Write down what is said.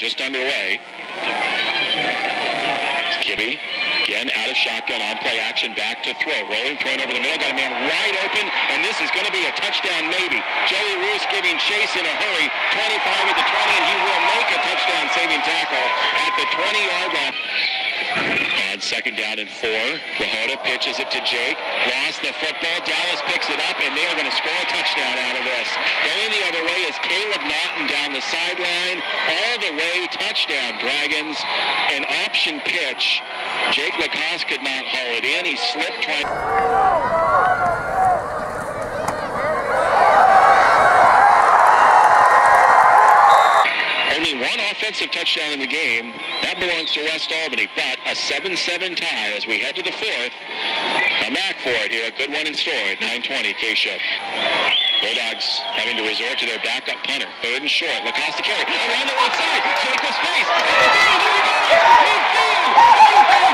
just underway. Kibbe again out of shotgun on play action, back to throw. Rolling, throwing over the middle, got a man wide open, and this is going to be a touchdown maybe. Joey Roos giving chase in a hurry, 25 at the 20, and he will make a touchdown saving tackle at the 20-yard line. And second down and 4. Lahota pitches it to Jake. Lost the football. Dallas picks it up, and they are going to score a touchdown out of this. Going the other way is Caleb Naughton down the sideline. All the way, touchdown, Dragons. An option pitch. Jake Lacoste could not haul it in. He slipped trying. Only one offensive touchdown in the game. That belongs to West Albany, but a 7-7 tie as we head to the 4th. Come back for it here. A good one in store at 9:20 K-Show. Bulldogs having to resort to their backup punter. 3rd and short. Lacoste to carry. Around the right side. Jake with space.